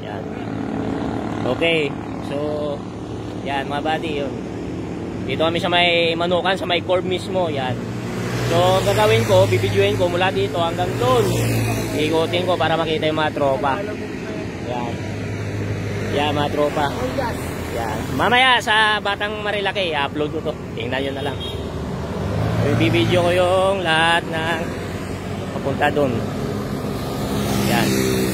Yan. Okay. So, yan mga buddy, yun. Dito kami sa may Manukan, sa may core mismo. Yan. So, gagawin ko, bibidyoin ko mula dito hanggang doon. Ikutin ko para makita yung mga tropa. Yan. Yan, mga tropa. Yan. Mamaya sa Batang Marilaki, i-upload ko to. Tingnan nyo na lang. Bibidyo ko yung lahat ng papunta doon. Yan.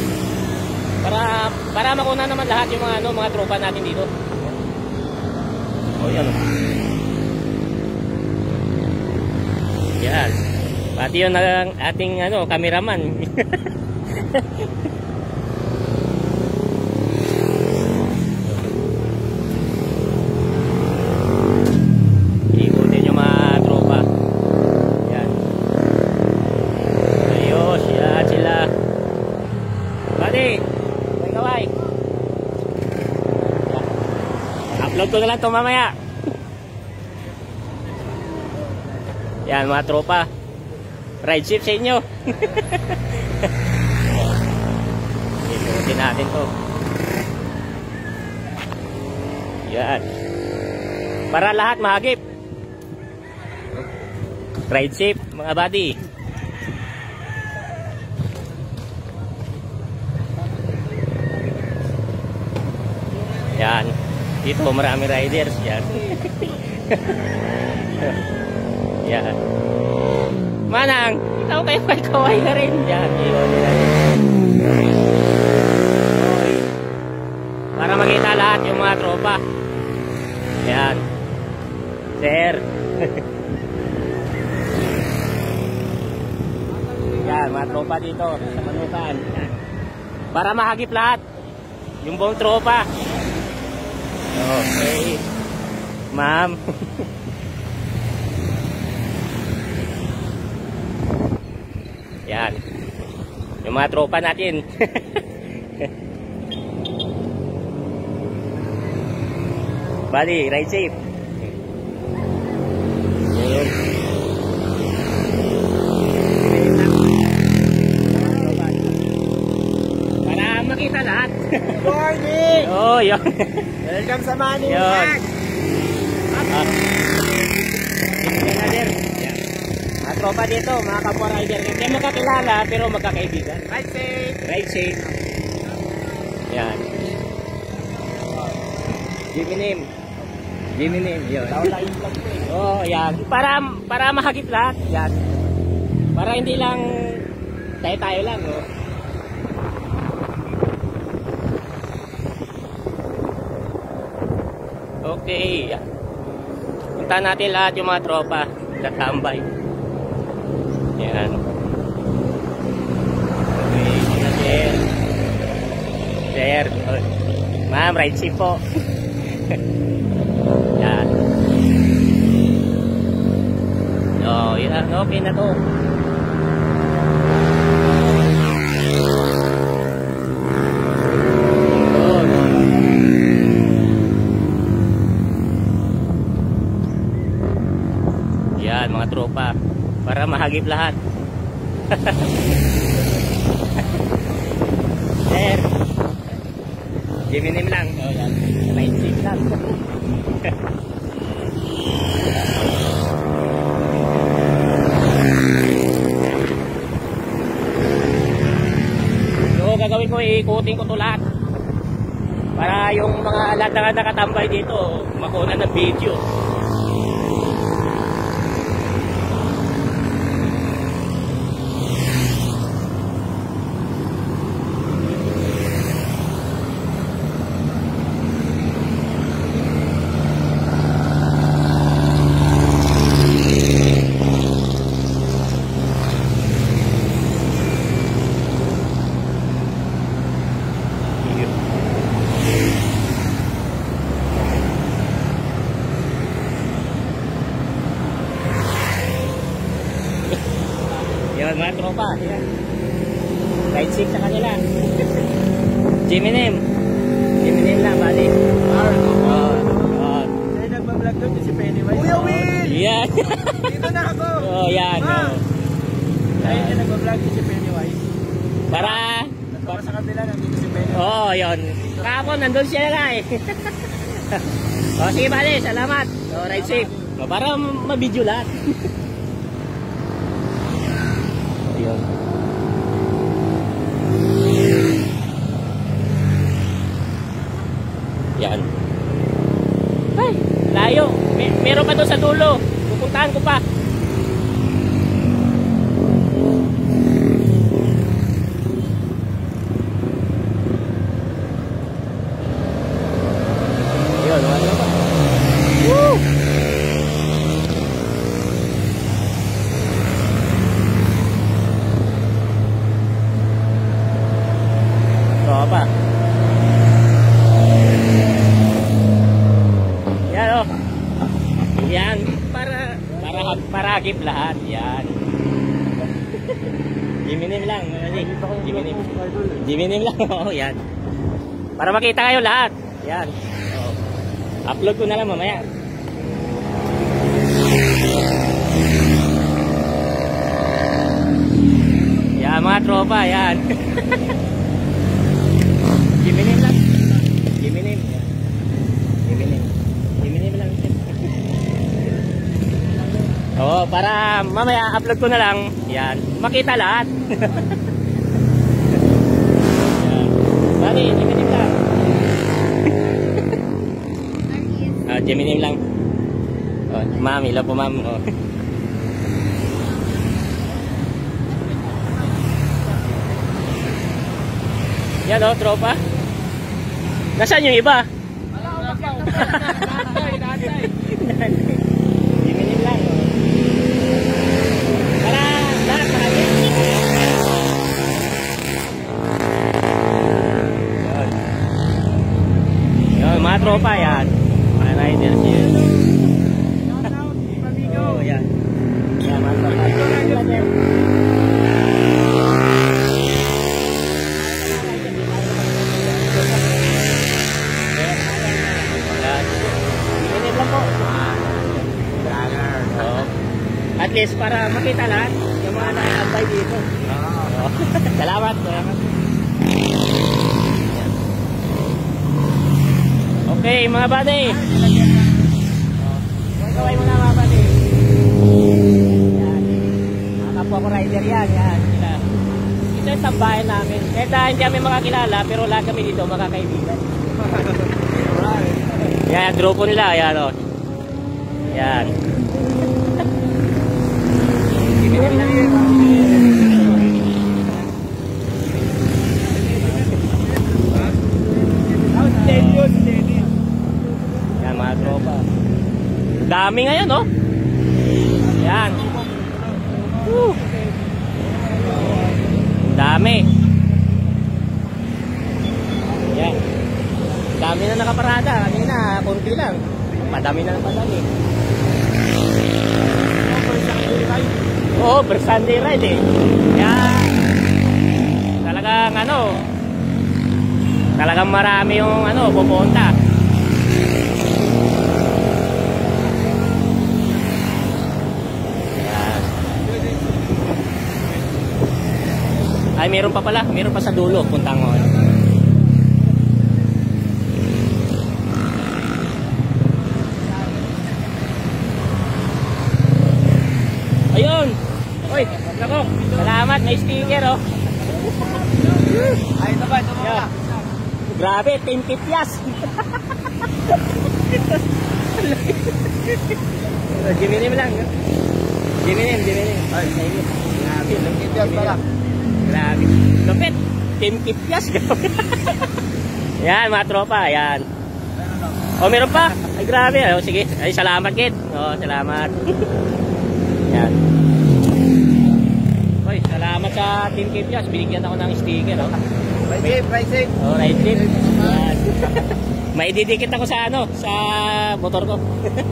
Para makuna naman lahat yung mga tropa natin dito. Oh, yan. Yan. Pati yun ang ating cameraman. Ikutin yung mga tropa. Yan. Ayos, yan sila. Buddy, kaway. Upload ko na lang ito mamaya. Yan mga tropa. Ride ship sa inyo. Ikutin natin to. Yan. Para lahat mahagip. Ride ship mga buddy. Yan. Dito marami riders. Yan. Yan. Manang, ikaw kayo kay kaway na rin. Yan. Para makita lahat yung mga tropa. Yan. Sir. Yan, mga tropa dito sa Manukan. Yan. Para mahagip lahat yung buong tropa. Okay. Ma'am. Yan. Yung mga tropa natin. Buddy, ride safe. Yun. Para makita lahat. Good morning! Oh, yun. Welcome sa Manukan! Yun. Mga tropa dito, mga kapwa rider. Hindi magkakilala pero magkakaibigan. Ride safe! Ride safe. Yan. Jimmy name. Yun. Oh, yan. Para mahagip lahat. Yan. Para hindi lang tayo lang, no? Okay. Punta natin lahat yung mga tropa. Tatambay. Yan. Okay. Sir. Ma'am, ride safe po. Yan. Oh, yan. Okay na to. Yan, mga tropa. Para mahagip lahat. Sir. Giminim lang. Oh, yan. Ride safe lang. So, gagawin ko, iikutin ko to lahat. Para yung mga lahat na nakatambay dito, makuha ng video. Yan mga tropa. Yan. Ride safe sa kanila. Jimmy name lang, buddy. Ay, nagbablog doon si Pennywise. Kuya Will! Yan. Dito na ako! Oh, yan. Ay, nagbablog si Pennywise. Para Sa kabila, nandito si Pennywise. Oo, yun. Kahapon, nandun siya nga eh. O, sige pare, salamat. O, ride safe. O, para mabidyo lahat. Ayun. Yan. Ay, layo. Meron pa doon sa dulo. Pupuntahan ko pa. Yun, ano ba? Woo! Tropa. Yan o. Yan. Para hagip lahat. Yan. Jiminim lang. Jiminim. Jiminim lang. Oo, yan. Para makita kayo lahat. Yan. Oo. Upload ko na lang mamaya. Yan mga tropa. Yan. Jiminim lang. Jiminim. Jiminim. Jiminim lang. Oo, para mamaya upload ko na lang. Yan. Makita lahat. Yan. Bali, jiminim lang. Jiminim lang. Oh, ma'am, hello po ma'am. Oh. Yan o, tropa. Nasaan yung iba? Jiminim lang. Oh. Para lahat marami. Yan, mga tropa yan. Riders yun. Oh, yan. Yan, mantap. Minit lang po. At least para makita lahat yung mga nakakabay dito. Salamat. Okay, mga buddy. Kaway mo na mga buddy. Yan. Mga kapwa ko rider yan. Yan. Ito yung tambayan namin. Kahit hindi kami makakilala, pero lahat kami dito makakaibigan. Yan, grupo nila. Yan o. Yan. Yan mga tropa. Dami ngayon, no? Yan. Dami. Yan. Dami na nakaparada. Kanina, konti lang. Padami na ng padami. Oo, per Sunday ride eh. Yan. Talagang ano, talagang marami yung ano, pupunta. Ay, meron pa pala. Meron pa sa dulo. Puntang mo. Ayun. Oy, nako. Salamat. May sticker, oh. Ay, ito ba? Ito ba? Yeah. Grabe, Team Pityas. Jiminim lang. Jiminim. Ay, Grabe. Pityas pala. Grabe. Lupit. Team Pityas. Yan, mga tropa. Yan. Oh, meron pa. Ay, grabe. Oh, sige. Ay, salamat, kid. Oh, salamat. Yan. Oy, salamat sa Team Pityas. Binigyan ako ng sticker. Oh. Ride safe. Oh, ride safe. Yan. May didikit ako sa ano, sa motor ko.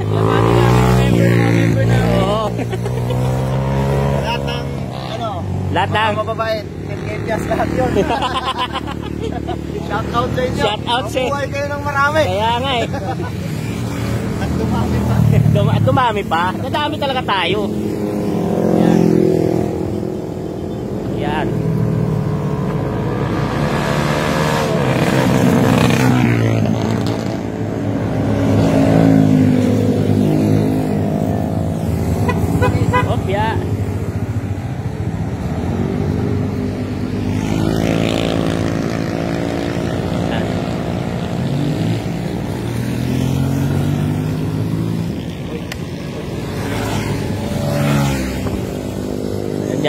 Member na. Oo. Lahat ng, ano, Lahat ng mga mababait. Pityas lahat yun. Shout out sa inyo. Shout out sa inyo. Mabuhay kayo ng marami. Kaya nga eh. At dumami pa. Dumami pa. Nadami talaga tayo. Yan. Yan.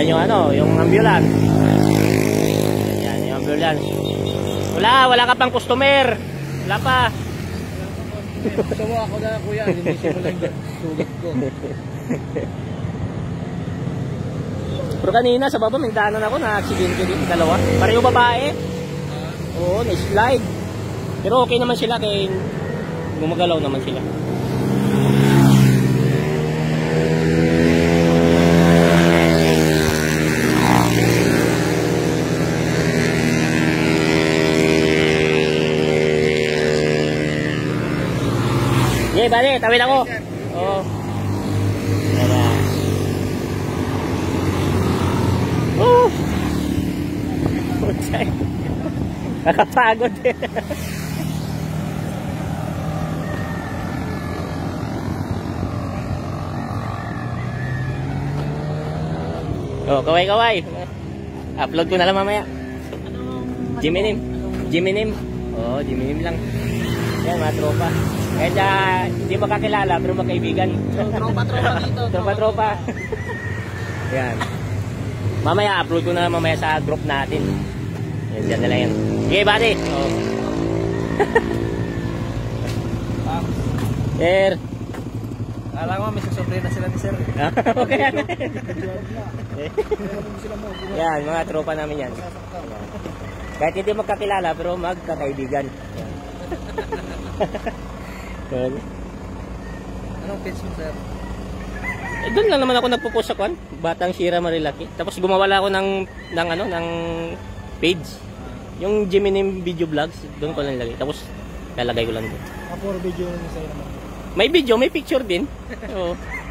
Yan yung ano, yung ambulance. Yan yung ambulance. Wala ka pang customer. Wala pa. Gusto mo ako na kuya, linisin mo lang yung sugat ko. Pero kanina sa baba may daanan ako na aksidente din, dalawa. Pareho babae. Oo, na-slide. Pero okay naman sila kaya gumagalaw naman sila. Yeah, bale, tawid ako. Oo. Tara. Oh. Putsay. Nakapagod eh. Oh, kaway-kaway. Upload ko na lang mamaya. Jiminim. Jiminim. Oh, Jiminim lang. Yan, mga tropa. Kaya hindi makakilala pero magkaibigan. So, tropa-tropa dito. Tropa-tropa. Yan. Mamaya, upload ko na lang mamaya sa group natin. Yan, dyan na lang yan. Okay, buddy. Oh. Sir. Alam mo, may susubre na sila ni sir. Okay. Yan, mga tropa namin yan. Kahit hindi magkakilala pero magkakaibigan. Yan. Anong page mo sir? Eh, doon lang naman ako nagpo-post sa kwan, Batang Sierra Marilaki. Tapos gumawa ako ng page. Yung Jiminim video vlogs, doon ko lang lagay. Tapos lalagay ko lang doon. Puro video mo sa'yo naman. May video, may picture din. Oo.